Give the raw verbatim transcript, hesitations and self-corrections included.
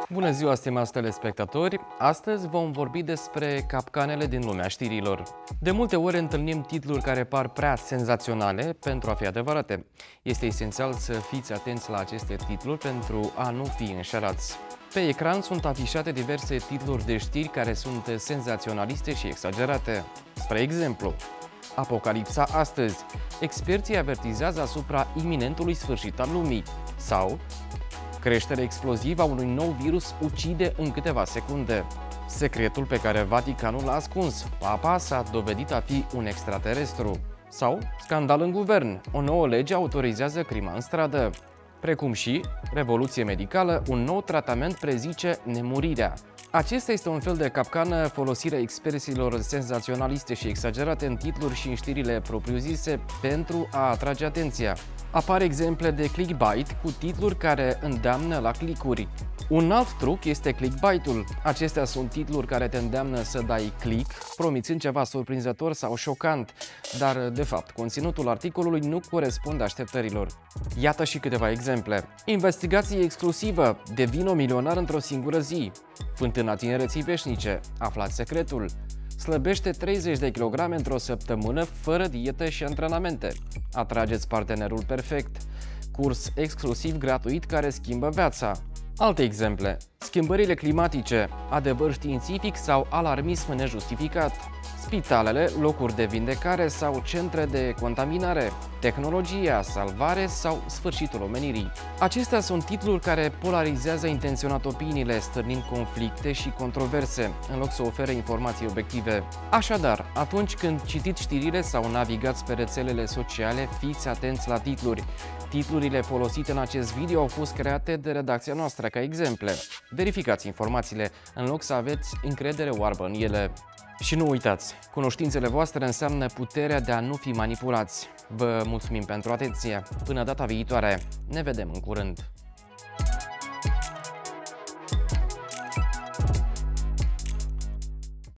Bună ziua, stimați telespectatori! Astăzi vom vorbi despre capcanele din lumea știrilor. De multe ori întâlnim titluri care par prea senzaționale pentru a fi adevărate. Este esențial să fiți atenți la aceste titluri pentru a nu fi înșelați. Pe ecran sunt afișate diverse titluri de știri care sunt senzaționaliste și exagerate. Spre exemplu, Apocalipsa astăzi. Experții avertizează asupra iminentului sfârșit al lumii. Sau creșterea explozivă a unui nou virus ucide în câteva secunde. Secretul pe care Vaticanul l-a ascuns. Papa s-a dovedit a fi un extraterestru. Sau scandal în guvern. O nouă lege autorizează crima în stradă. Precum și revoluție medicală, un nou tratament prezice nemurirea. Acesta este un fel de capcană, folosirea expresiilor senzaționaliste și exagerate în titluri și în știrile propriu-zise pentru a atrage atenția. Apar exemple de clickbait cu titluri care îndeamnă la clicuri. Un alt truc este clickbait-ul. Acestea sunt titluri care te îndeamnă să dai click, promițând ceva surprinzător sau șocant, dar, de fapt, conținutul articolului nu corespunde așteptărilor. Iată și câteva exemple. Investigație exclusivă. Devin o milionar într-o singură zi. Fântâna tinereții veșnice. Aflați secretul. Slăbește treizeci de kilograme într-o săptămână fără dietă și antrenamente. Atrageți partenerul perfect. Curs exclusiv gratuit care schimbă viața. Alte exemple. Schimbările climatice, adevăr științific sau alarmism nejustificat. Spitalele, locuri de vindecare sau centre de contaminare. Tehnologia, salvare sau sfârșitul omenirii. Acestea sunt titluri care polarizează intenționat opiniile, stârnind conflicte și controverse, în loc să ofere informații obiective. Așadar, atunci când citiți știrile sau navigați pe rețelele sociale, fiți atenți la titluri. Titlurile folosite în acest video au fost create de redacția noastră ca exemple. Verificați informațiile, în loc să aveți încredere oarbă în ele. Și nu uitați, cunoștințele voastre înseamnă puterea de a nu fi manipulați. Vă mulțumim pentru atenție. Până data viitoare, ne vedem în curând.